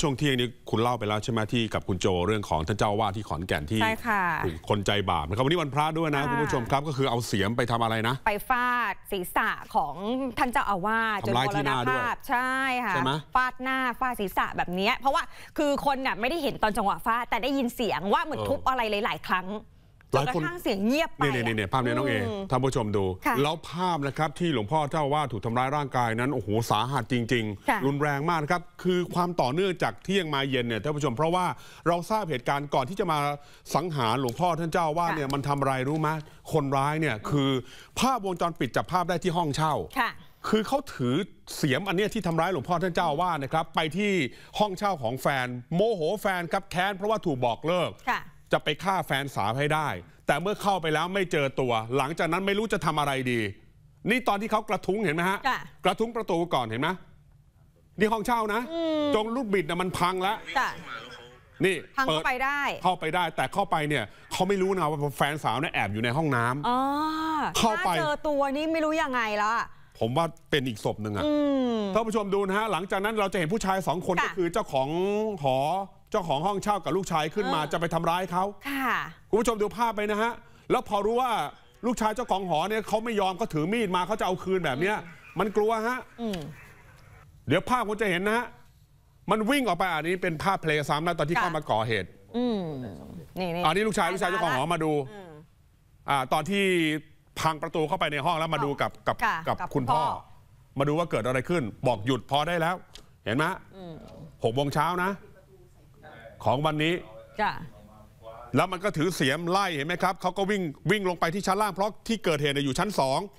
ช่วงเที่ยงนี้คุณเล่าไปแล้วใช่ไหมที่กับคุณโจเรื่องของท่านเจ้าวาดที่ขอนแก่นที่ถูกคนใจบาปนะครับวันนี้วันพระด้วยนะคุณผู้ชมครับก็คือเอาเสียมไปทำอะไรนะไปฟาดศีรษะของท่านเจ้าอาวาสจนมรณภาพใช่ค่ะฟาดหน้าฟาดศีรษะแบบนี้เพราะว่าคือคนน่ะไม่ได้เห็นตอนจังหวะฟาดแต่ได้ยินเสียงว่าเหมือนทุบอะไรหลายๆครั้งจนกระทั่งเสียงเงียบไปเนี่ยภาพนี้น้องเอท่านผู้ชมดูแล้วภาพนะครับที่หลวงพ่อเจ้าอาวาสถูกทำร้ายร่างกายนั้นโอ้โหสาหัสจริงๆรุนแรงมากนะครับคือความต่อเนื่องจากเที่ยงมาเย็นเนี่ยท่านผู้ชมเพราะว่าเราทราบเหตุการณ์ก่อนที่จะมาสังหารหลวงพ่อท่านเจ้าอาวาสเนี่ยมันทำอะไรรู้ไหมคนร้ายเนี่ยคือภาพวงจรปิดจับภาพได้ที่ห้องเช่าคือเขาถือเสียมอันนี้ที่ทำร้ายหลวงพ่อท่านเจ้าอาวาสนะครับไปที่ห้องเช่าของแฟนโมโหแฟนครับแค้นเพราะว่าถูกบอกเลิกจะไปฆ่าแฟนสาวให้ได้แต่เมื่อเข้าไปแล้วไม่เจอตัวหลังจากนั้นไม่รู้จะทำอะไรดีนี่ตอนที่เขากระทุ้งเห็นไหมฮะกระทุ้งประตูก่อนเห็นไหมนี่ห้องเช่านะจงลูกบิดมันพังแล้วนี่พังเข้าไปได้แต่เข้าไปเนี่ยเขาไม่รู้นะว่าแฟนสาวเนี่ยแอบอยู่ในห้องน้ำเข้าไปเจอตัวนี่ไม่รู้ยังไงแล้วผมว่าเป็นอีกศพหนึ่งอะท่านผู้ชมดูนะฮะหลังจากนั้นเราจะเห็นผู้ชาย2 คนก็คือเจ้าของหอเจ้าของห้องเช่ากับลูกชายขึ้นมาจะไปทำร้ายเขาคุณผู้ชมดูภาพไปนะฮะแล้วพอรู้ว่าลูกชายเจ้าของหอเนี่ยเขาไม่ยอมเขาถือมีดมาเขาจะเอาคืนแบบเนี้ยมันกลัวฮะเดี๋ยวภาพคุณจะเห็นนะฮะมันวิ่งออกไปอันนี้เป็นภาพเพลย์ซ้ำนะตอนที่เข้ามาก่อเหตุอันนี้ลูกชายเจ้าของหอมาดูตอนที่พังประตูเข้าไปในห้องแล้วมาดูกับคุณพ่อมาดูว่าเกิดอะไรขึ้นบอกหยุดพอได้แล้วเห็นไหม6 โมงเช้านะของวันนี้แล้วมันก็ถือเสียมไล่เห็นไหมครับเขาก็วิ่งลงไปที่ชั้นล่างเพราะที่เกิดเหตุอยู่ชั้น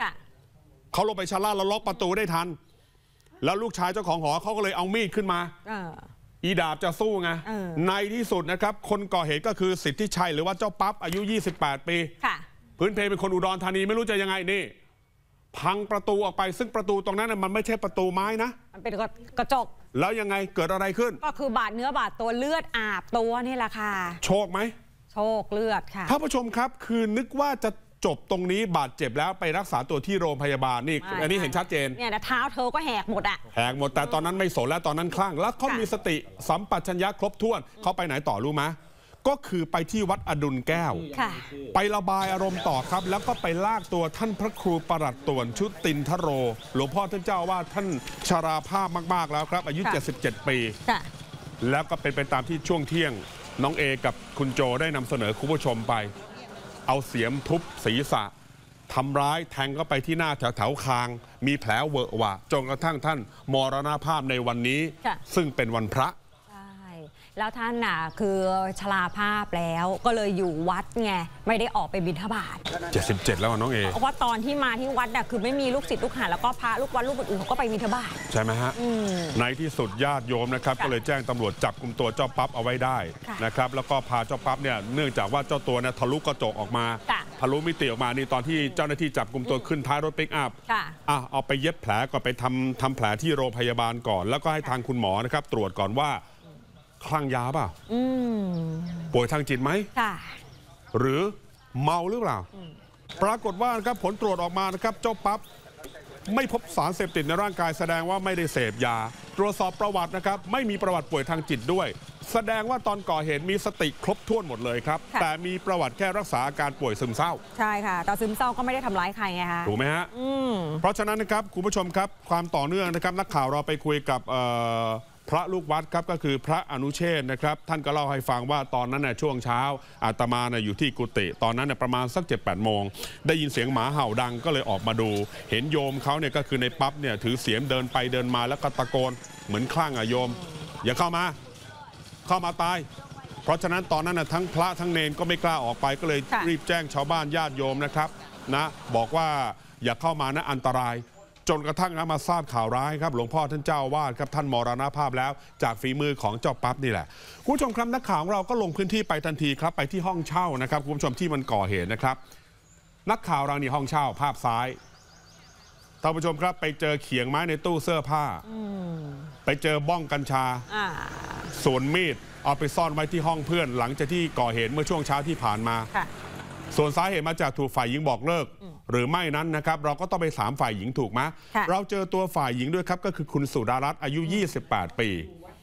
2เขาลงไปชั้นล่างแล้วล็อกประตูได้ทันแล้วลูกชายเจ้าของหอเขาก็เลยเอามีดขึ้นมาอีดาบจะสู้ไงในที่สุดนะครับคนก่อเหตุก็คือสิทธิชัยหรือว่าเจ้าปั๊บอายุ28 ปีพื้นเพเป็นคนอุดรธานีไม่รู้จะยังไงนี่พังประตูออกไปซึ่งประตูตรงนั้นมันไม่ใช่ประตูไม้นะมันเป็นกระจกแล้วยังไงเกิดอะไรขึ้นก็คือบาดเนื้อบาดตัวเลือดอาบตัวนี่แหละค่ะโชคไหมโชคเลือดค่ะท่านผู้ชมครับคือนึกว่าจะจบตรงนี้บาดเจ็บแล้วไปรักษาตัวที่โรงพยาบาลนี่อันนี้เห็นชัดเจนเนี่ยนะเท้าเธอก็แหกหมดอะแหกหมดแต่ตอนนั้นไม่สนแล้วตอนนั้นคลั่งแล้วเขามีสติสัมปชัญญะครบถ้วนเขาไปไหนต่อรู้ไหมก็คือไปที่วัดอดุลแก้วไประบายอารมณ์ต่อครับแล้วก็ไปลากตัวท่านพระครูประหลัดต่วนชุตินทโรหลวงพ่อท่านเจ้าว่าท่านชราภาพมากๆแล้วครับอายุ77 ปีแล้วก็เป็นไปตามที่ช่วงเที่ยงน้องเอกับคุณโจได้นำเสนอคุณผู้ชมไปเอาเสียมทุบศีรษะทำร้ายแทงเข้าไปที่หน้าแถวคางมีแผลเวอะหวะจนกระทั่งท่านมรณภาพในวันนี้ซึ่งเป็นวันพระแล้วท่านน่ะคือชราภาพแล้วก็เลยอยู่วัดไงไม่ได้ออกไปบิณฑบาต 77แล้วน้องเอเพราะว่าตอนที่มาที่วัดน่ะคือไม่มีลูกศิษย์ลูกหาแล้วก็พระลูกวัดลูกอื่นเขาก็ไปบิณฑบาตใช่ไหมฮะในที่สุดญาติโยมนะครับก็เลยแจ้งตำรวจจับกุมตัวเจ้าปั๊บเอาไว้ได้นะครับแล้วก็พาเจ้าปั๊บเนี่ยเนื่องจากว่าเจ้าตัวเนี่ยทะลุกระจกออกมาทะลุมิติออกมานี่ตอนที่เจ้าหน้าที่จับกุมตัวขึ้นท้ายรถปิกอัพเอาไปเย็บแผลก่อนไปทำแผลที่โรงพยาบาลก่อนแล้วก็ให้ทางคุณหมอนะครับตรวจก่อนว่าคลั่งยาเปล่าป่วยทางจิตไหมหรือเมาหรือเปล่าปรากฏว่านะครับผลตรวจออกมานะครับเจ้าปั๊บไม่พบสารเสพติดในร่างกายแสดงว่าไม่ได้เสพยาตรวจสอบประวัตินะครับไม่มีประวัติป่วยทางจิตด้วยแสดงว่าตอนก่อเหตุมีสติครบถ้วนหมดเลยครับแต่มีประวัติแค่รักษาอาการป่วยซึมเศร้าใช่ค่ะแต่ซึมเศร้าก็ไม่ได้ทำร้ายใครไงคะถูกไหมฮะเพราะฉะนั้นนะครับคุณผู้ชมครับความต่อเนื่องนะครับนักข่าวเราไปคุยกับพระลูกวัดครับก็คือพระอนุเชษนะครับท่านก็เล่าให้ฟังว่าตอนนั้นน่ะช่วงเช้าอาตมาน่ะอยู่ที่กุฏิตอนนั้นน่ะประมาณสัก 7-8 โมงได้ยินเสียงหมาเห่าดังก็เลยออกมาดูเห็นโยมเขาเนี่ยก็คือในปั๊บเนี่ยถือเสียมเดินไปเดินมาแล้วก็ตะโกนเหมือนคลั่งโยมอย่าเข้ามาตายเพราะฉะนั้นตอนนั้นน่ะทั้งพระทั้งเนรก็ไม่กล้าออกไปก็เลยรีบแจ้งชาวบ้านญาติโยมนะครับนะบอกว่าอย่าเข้ามานะอันตรายจนกระทั่งมาทราบข่าวร้ายครับหลวงพ่อท่านเจ้าวาดครับท่านมรณภาพแล้วจากฝีมือของเจ้าปั๊บนี่แหละคุณผู้ชมครับนักข่าวของเราก็ลงพื้นที่ไปทันทีครับไปที่ห้องเช่านะครับคุณผู้ชมที่มันก่อเหตุนะครับนักข่าวเรานี่ห้องเช่าภาพซ้ายท่านผู้ชมครับไปเจอเขียงไม้ในตู้เสื้อผ้าไปเจอบ้องกัญชาส่วนมีดเอาไปซ่อนไว้ที่ห้องเพื่อนหลังจากที่ก่อเหตุเมื่อช่วงเช้าที่ผ่านมาส่วนสาเหตุมาจากถูกฝ่ายหญิงบอกเลิกหรือไม่นั้นนะครับเราก็ต้องไปถามฝ่ายหญิงถูกไหมเราเจอตัวฝ่ายหญิงด้วยครับก็คือคุณสุดารัตน์อายุ28 ปี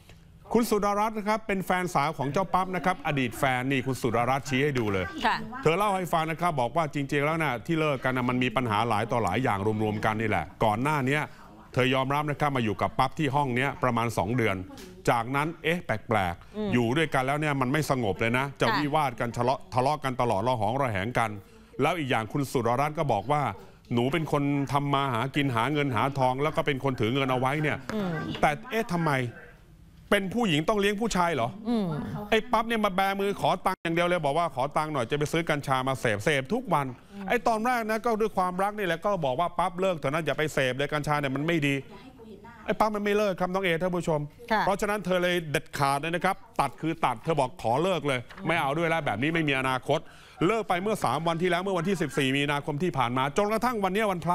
คุณสุดารัตน์นะครับเป็นแฟนสาวของเจ้าปั๊บนะครับอดีตแฟนนี่คุณสุดารัตน์ชี้ให้ดูเลยเธอเล่าให้ฟังนะครับบอกว่าจริงๆแล้วนะที่เลิกกันนะมันมีปัญหาหลายต่อหลายอย่างรวมๆกันนี่แหละก่อนหน้านี้เธอยอมรับนะครับมาอยู่กับปั๊บที่ห้องนี้ประมาณ2 เดือนจากนั้นแปลกๆอยู่ด้วยกันแล้วเนี่ยมันไม่สงบเลยนะจะวิวาทกันทะเลาะกันตลอดระหองระแหงกันแล้วอีกอย่างคุณสุดารัตน์ก็บอกว่าหนูเป็นคนทำมาหากินหาเงินหาทองแล้วก็เป็นคนถือเงินเอาไว้เนี่ยแต่ทำไมเป็นผู้หญิงต้องเลี้ยงผู้ชายเหรอไอ้ปั๊บเนี่ยมาแบมือขอตังค์อย่างเดียวเลยบอกว่าขอตังค์หน่อยจะไปซื้อกัญชามาเสพทุกวันไอ้ตอนแรกนะก็ด้วยความรักนี่แหละก็บอกว่าปั๊บเลิกเถอะนะอย่าไปเสพเลยกัญชาเนี่ยมันไม่ดีไอ้ปั๊บมันไม่เลิกครับน้องท่านผู้ชมเพราะฉะนั้นเธอเลยเด็ดขาดเลยนะครับตัดคือตัดเธอบอกขอเลิกเลยไม่เอาด้วยแล้วแบบนี้ไม่มีอนาคตเลิกไปเมื่อ3 วันที่แล้วเมื่อวันที่14 มีนาคมที่ผ่านมาจนกระทั่งวันนี้วันพระ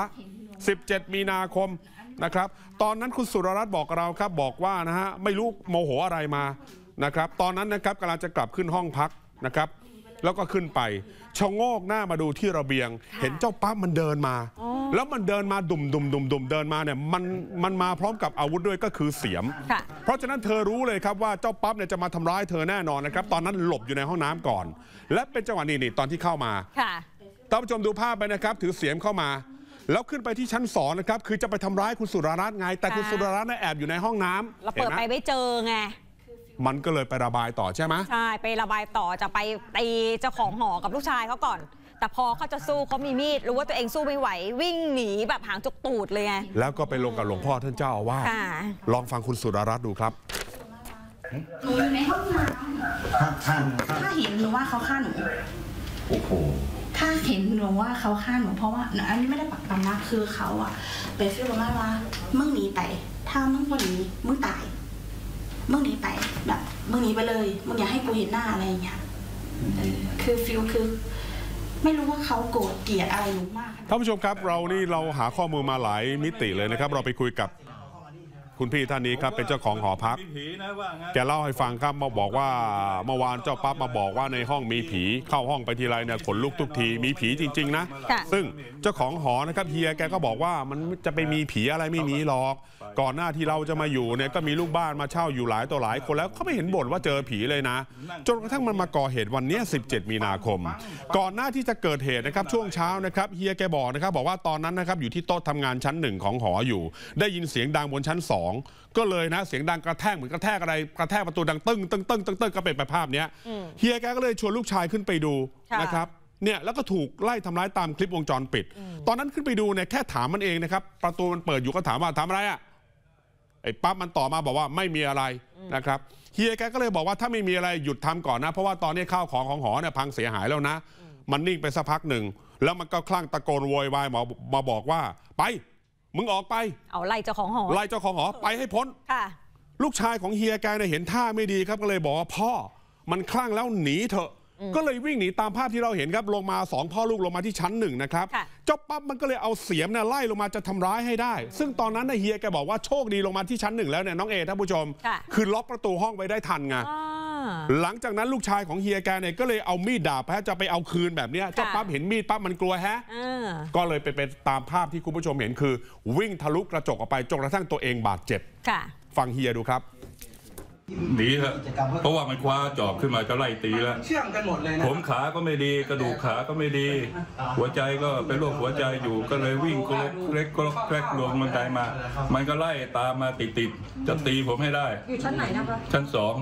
17 มีนาคมนะครับตอนนั้นคุณสุรรัตน์บอกเราครับบอกว่านะฮะไม่รู้โมโหอะไรมานะครับตอนนั้นนะครับกำลังจะกลับขึ้นห้องพักนะครับแล้วก็ขึ้นไปชะโงกหน้ามาดูที่ระเบียงเห็นเจ้าปั๊บมันเดินมาแล้วมันเดินมาดุ่มเดินมาเนี่ยมันมาพร้อมกับอาวุธด้วยก็คือเสียมเพราะฉะนั้นเธอรู้เลยครับว่าเจ้าปั๊บเนี่ยจะมาทำร้ายเธอแน่นอนนะครับตอนนั้นหลบอยู่ในห้องน้ำก่อนและเป็นจังหวะนี้ตอนที่เข้ามาท่านผู้ชมดูภาพไปนะครับถือเสียมเข้ามาแล้วขึ้นไปที่ชั้น2นะครับคือจะไปทำร้ายคุณสุดารัตน์ไงแต่คุณสุดารัตน์แอบอยู่ในห้องน้ำเราเปิดไปไม่เจอไงมันก็เลยไประบายต่อใช่ไหมใช่ไประบายต่อจะไปตีเจ้าของหอกับลูกชายเขาก่อนแต่พอเขาจะสู้เขามีมีดรู้ว่าตัวเองสู้ไม่ไหววิ่งหนีแบบหางจุกตูดเลยไงแล้วก็ไปลงกับหลวงพ่อท่านเจ้าอาวาสลองฟังคุณสุดารัตน์ดูครับหนูอยู่ในห้องน้ำถ้าเห็นหนูว่าเขาฆ่าหนูโอ้โหถ้าเห็นหนูว่าเขาฆ่าหนูเพราะว่าอันนี้ไม่ได้ปักปำนะคือเขาอะไปฟีลประมาณว่ามึงหนีไปถ้ามึงบ่หนีมึงตายมึงหนีไปแบบมึงหนีไปเลยมึงอย่าให้กูเห็นหน้าอะไรอย่างเงี้ยคือฟีลคือไม่รู้ว่าเขาโกรธเกลียดอะไรหนูมากท่านผู้ชมครับเราหาข้อมูลมาหลายมิติเลยนะครับเราไปคุยกับคุณพี่ท่านนี้ครับเป็นเจ้าของหอพักแกเล่าให้ฟังครับมาบอกว่าเมื่อวานเจ้าปั๊บมาบอกว่าในห้องมีผีเข้าห้องไปทีไรเนี่ยขนลุกทุกทีมีผีจริงๆนะซึ่งเจ้าของหอนะครับเฮียแกก็บอกว่ามันจะไปมีผีอะไรไม่มีหรอกก่อนหน้าที่เราจะมาอยู่เนี่ยก็มีลูกบ้านมาเช่าอยู่หลายต่อหลายคนแล้วเขาไม่เห็นบ่นว่าเจอผีเลยนะจนกระทั่งมันมาก่อเหตุวันนี้17 มีนาคมก่อนหน้าที่จะเกิดเหตุนะครับช่วงเช้านะครับเฮียแกบอกนะครับบอกว่าตอนนั้นนะครับอยู่ที่โต๊ะทำงานชั้น1ของหออยู่ได้ยินเสียงดังบนชั้น2ก็เลยนะเสียงดังกระแทกเหมือนกระแทกอะไรกระแทกประตูดังตึ้งก็เป็นภาพนี้เฮียแกก็เลยชวนลูกชายขึ้นไปดูนะครับเนี่ยแล้วก็ถูกไล่ทำร้ายตามคลิปวงจรปิดตอนนั้นขึ้นไปดูเนี่ยแค่ถามมันเองนะครับประตูมันเปิดอยู่ก็ถามว่าทำอะไรอะไอ้ปั๊บมันต่อมาบอกว่าไม่มีอะไรนะครับเฮียแกก็เลยบอกว่าถ้าไม่มีอะไรหยุดทำก่อนนะเพราะว่าตอนนี้ข้าวของหอเนี่ยพังเสียหายแล้วนะมันนิ่งไปสักพักหนึ่งแล้วมันก็คลั่งตะโกนโวยวายมาบอกว่าไปมึงออกไปเอาไล่เจ้าของหอไปให้พ้นลูกชายของเฮียแกเนี่ยเห็นท่าไม่ดีครับก็เลยบอกว่าพ่อมันคลั่งแล้วหนีเถอะก็เลยวิ่งหนีตามภาพที่เราเห็นครับลงมา2 พ่อลูกลงมาที่ชั้น1นะครับเจ้าปั๊บมันก็เลยเอาเสียมเนี่ยไล่ลงมาจะทำร้ายให้ได้ซึ่งตอนนั้นเฮียแกบอกว่าโชคดีลงมาที่ชั้น1แล้วเนี่ยน้องท่านผู้ชมคือล็อกประตูห้องไว้ได้ทันไงหลังจากนั้นลูกชายของเฮียแกเนี่ยก็เลยเอามีดดาบจะไปเอาคืนแบบนี้เจ้าปั๊บเห็นมีดปั๊บมันกลัวก็เลยไปเป็นตามภาพที่คุณผู้ชมเห็นคือวิ่งทะลุกระจกออกไปจนกระทั่งตัวเองบาดเจ็บฟังเฮียดูครับหนีครับเพราะว่ามันคว้าจอบขึ้นมาจะไล่ตีแล้วเชื่อมกันหมดเลยนะผมขาก็ไม่ดีกระดูกขาก็ไม่ดีหัวใจก็เป็นโรคหัวใจอยู่ก็เลยวิ่งเล็กลงบันไดมามันก็ไล่ตามมาติดจะตีผมให้ได้อยู่ชั้นไหนนะครับชั้น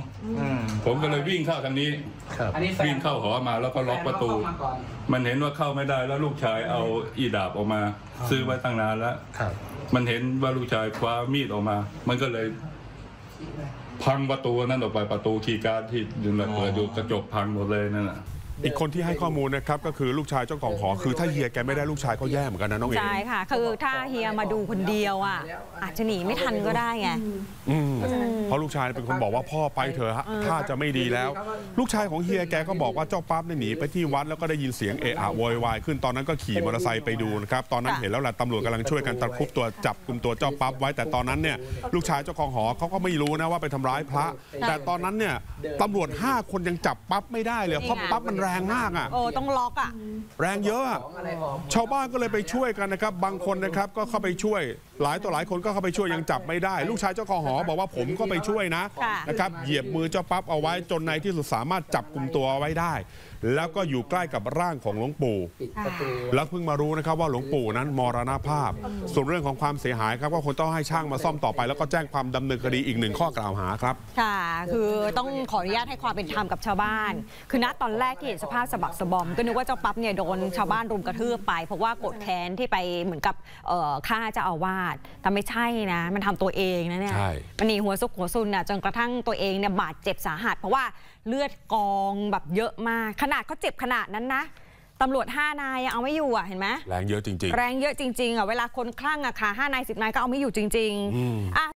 2ผมก็เลยวิ่งเข้าทางนี้วิ่งเข้าหอมาแล้วก็ล็อกประตูมันเห็นว่าเข้าไม่ได้แล้วลูกชายเอาอีดาบออกมาซื้อไว้ตั้งนานแล้วมันเห็นว่าลูกชายคว้ามีดออกมามันก็เลยพังประตูนั่นออกไปประตูคีย์การ์ดที่ดึงเปิดอยู่กระจกพังหมดเลยนั่นแหละอีกคนที่ให้ข้อมูลนะครับก็คือลูกชายเจ้าของหอคือถ้าเฮียแกไม่ได้ลูกชายก็แย่เหมือนกันนะน้องใช่ค่ะคือถ้าเฮียมาดูคนเดียวอ่ะอาจจะหนีไม่ทันก็ได้ไงเพราะลูกชายเป็นคนบอกว่าพ่อไปเถอะถ้าจะไม่ดีแล้วลูกชายของเฮียแกก็บอกว่าเจ้าปั๊บหนีไปที่วัดแล้วก็ได้ยินเสียงโวยวายขึ้นตอนนั้นก็ขี่มอเตอร์ไซค์ไปดูนะครับตอนนั้นเห็นแล้วแหละตำรวจกำลังช่วยกันตะครุบตัวจับกุมตัวเจ้าปั๊บไว้แต่ตอนนั้นเนี่ยลูกชายเจ้าของหอเขาก็ไม่รู้นะว่าไปทำร้ายพระแต่ตอนนั้นเนี่ยตำรวจ5 คนยังจับปั๊บไม่ได้เลยเพราะปั๊บมันแรงมากอ่ะต้องล็อกอ่ะแรงเยอะชาวบ้านก็เลยไปช่วยกันนะครับบางคนนะครับก็เข้าไปช่วยหลายต่อหลายคนก็เข้าไปช่วยยังจับไม่ได้ ลูกชายเจ้าของหอบอกว่าผมก็ไปช่วยนะครับเหยียบมือเจ้าปั๊บเอาไว้จนในที่สุดสามารถจับกุมตัวไว้ได้แล้วก็อยู่ใกล้กับร่างของหลวงปู่แล้วเพิ่งมารู้นะครับว่าหลวงปู่นั้นมรณภาพส่วนเรื่องของความเสียหายครับก็คงต้องให้ช่างมาซ่อมต่อไปแล้วก็แจ้งความดำเนินคดีอีก1 ข้อกล่าวหาครับค่ะคือต้องขออนุญาตให้ความเป็นธรรมกับชาวบ้านคือณตอนแรกที่เห็นสภาพสะบักสะบอมก็นึกว่าเจ้าปั๊บเนี่ยโดนชาวบ้านรุมกระทืบไปเพราะว่าโกรธแค้นที่ไปเหมือนกับฆ่าเจ้าอาวาสแต่ไม่ใช่นะมันทำตัวเองนะเนี่ยมันหนีหัวซุกหัวซุนน่ะจนกระทั่งตัวเองเนี่ยบาดเจ็บสาหัสเพราะว่าเลือดกองแบบเยอะมากขนาดเขาเจ็บขนาดนั้นนะตำรวจ5 นายเอาไม่อยู่เห็นไหมแรงเยอะจริงๆแรงเยอะจริงๆเวลาคนคลั่งค่ะ5 นาย 10 นายก็เอาไม่อยู่จริงๆ